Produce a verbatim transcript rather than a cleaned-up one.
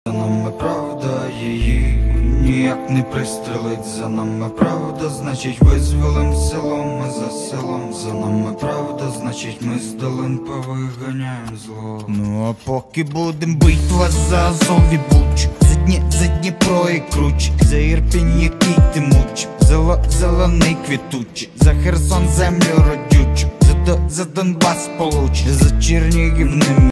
За нами правда, її ніяк не пристрелить. За нами правда, значить визволим село, ми за селом. За нами правда, значить ми з долин повиганяєм зло. Ну а поки будем битва за Азов і Бучу, за Дні, за Дніпро і Кручі, за Ірпінь, який ти мучив, за зелений квітучий, за Херсон землю родючу, за, за Донбас получиш, за Чернігів не